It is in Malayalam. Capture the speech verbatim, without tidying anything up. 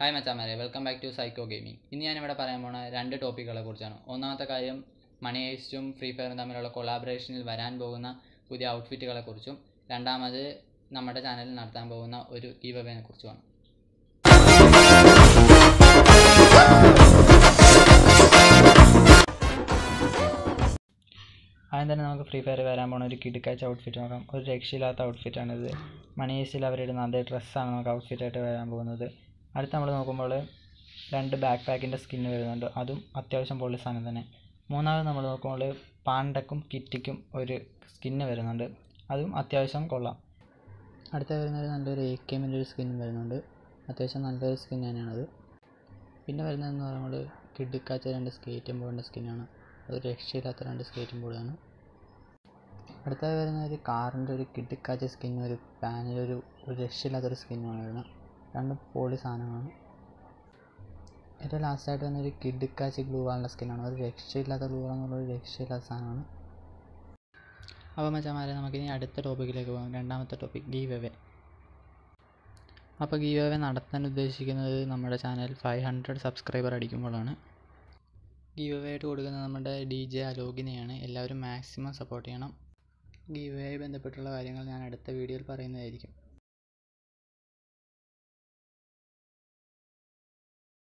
ഹായ് മച്ചാമാരെ, welcome back to Psycho Gaming. ഇന്ന് ഞാനിവിടെ പറയാൻ പോണ രണ്ട് ടോപ്പിക്കുകളെ കുറിച്ചാണ്. ഒന്നാമത്തെ കാര്യം മണി ഹെയ്സ്റ്റും ഫ്രീ ഫയറും തമ്മിലുള്ള കൊളാബറേഷനിൽ വരാൻ പോകുന്ന പുതിയ ഔട്ട്ഫിറ്റുകളെ കുറിച്ചും രണ്ടാമത് നമ്മുടെ ചാനലിൽ നടത്താൻ പോകുന്ന ഒരു ഗീവ് അവേനെ കുറിച്ചുമാണ്. ആദ്യം തന്നെ നമുക്ക് ഫ്രീ ഫയർ വരാൻ പോകുന്ന ഒരു കിടുക്കാച്ച ഔട്ട്ഫിറ്റ് നോക്കാം. ഒരു രക്ഷയില്ലാത്ത ഔട്ട്ഫിറ്റാണിത്. മണി ഹെയ്സ്റ്റിൽ അവരിടുന്ന അതേ ഡ്രസ്സാണ് നമുക്ക് ഔട്ട്ഫിറ്റായിട്ട് വരാൻ പോകുന്നത്. അടുത്ത് നമ്മൾ നോക്കുമ്പോൾ രണ്ട് ബാക്ക് പാക്കിൻ്റെ സ്കിന്ന് വരുന്നുണ്ട്, അതും അത്യാവശ്യം പൊള്ളി സാധനം തന്നെ. മൂന്നാമത് നമ്മൾ നോക്കുമ്പോൾ പാണ്ടക്കും കിറ്റിക്കും ഒരു സ്കിന്ന് വരുന്നുണ്ട്, അതും അത്യാവശ്യം കൊള്ളാം. അടുത്ത വരുന്നത് നല്ലൊരു എ കെ എമ്മിൻ്റെ ഒരു സ്കിന്നും വരുന്നുണ്ട്, അത്യാവശ്യം നല്ലൊരു സ്കിൻ തന്നെയാണത്. പിന്നെ വരുന്നതെന്ന് പറയുമ്പോൾ കിടുക്കാച്ച രണ്ട് സ്കേറ്റും ബോർഡിൻ്റെ സ്കിന്നാണ്, അത് രക്ഷയില്ലാത്ത രണ്ട് സ്കേറ്റും ബോർഡാണ്. അടുത്തത് വരുന്ന ഒരു കാറിൻ്റെ ഒരു കിടുക്കാച്ച സ്കിന്നും ഒരു പാനിലൊരു ഒരു രക്ഷയില്ലാത്തൊരു സ്കിന്നുമാണ് വരുന്നത്, രണ്ടും പൊളി സാധനമാണ്. ഏറ്റവും ലാസ്റ്റായിട്ട് തന്നെ ഒരു കിടുക്കാച്ച് ഗ്ലൂ വാളിൻ്റെ സ്കിന്നാണ്, ഒരു രക്ഷയില്ലാത്ത ഗ്ലൂ വാളെന്നുള്ളൊരു രക്ഷയില്ലാത്ത സാധനമാണ്. അപ്പോൾ മച്ചാമാരെ, നമുക്കിനി അടുത്ത ടോപ്പിക്കിലേക്ക് പോകാം. രണ്ടാമത്തെ ടോപ്പിക് ഗീവ് അവേ. അപ്പോൾ ഗീവ് അവേ നടത്താൻ ഉദ്ദേശിക്കുന്നത് നമ്മുടെ ചാനൽ ഫൈവ് ഹൺഡ്രഡ് സബ്സ്ക്രൈബർ അടിക്കുമ്പോഴാണ്. ഗീവ് അവേ ആയിട്ട് കൊടുക്കുന്നത് നമ്മുടെ ഡി ജെ അലോകിനെയാണ്. എല്ലാവരും മാക്സിമം സപ്പോർട്ട് ചെയ്യണം. ഗീവ് അവേ ബന്ധപ്പെട്ടുള്ള കാര്യങ്ങൾ ഞാൻ അടുത്ത വീഡിയോയിൽ പറയുന്നതായിരിക്കും.